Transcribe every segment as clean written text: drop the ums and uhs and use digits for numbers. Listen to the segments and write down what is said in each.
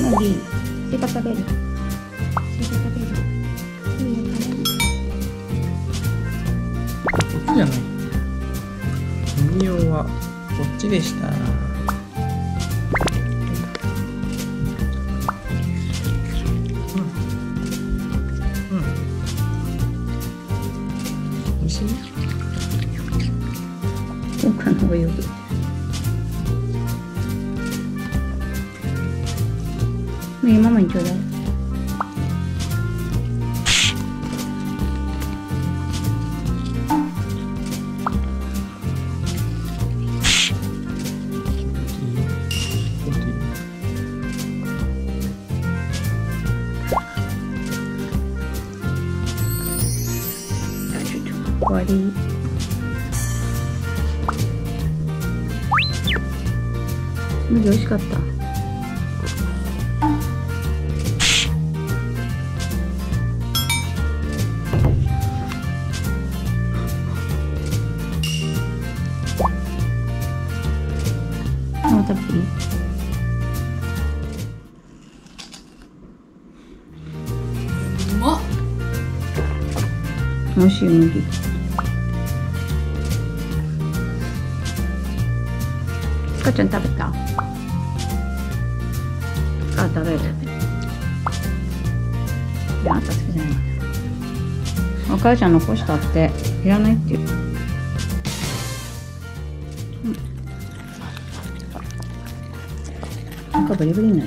麦、スイカ食べる。スイカ食べる。いいよ、食べる。 こっちじゃない。麦用はこっちでした。美味しい？ 他のがよく。麦ママにちょうだい。終わり。麦美味しかった。もう食べていい？ うまっ。 美味しい麦。かちゃん食べた？あ、食べる。いや、あんた好きじゃない。お母ちゃん残したっていらないって言う。なんかブリブリになる。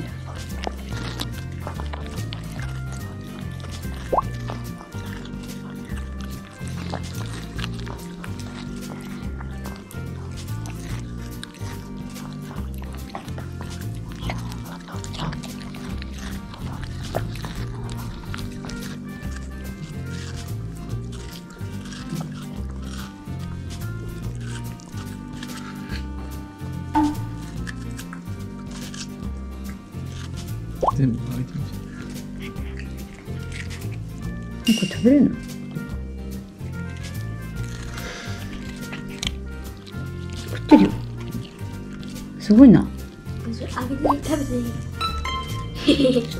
全部あげてみて。 これ食べれるの？食ってるよ。すごいな。 あげて食べていい？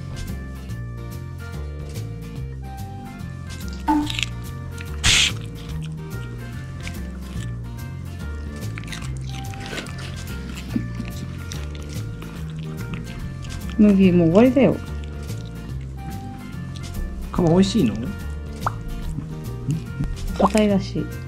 麦もう終わりだよ。 カバ美味しいの？ 硬いらしい。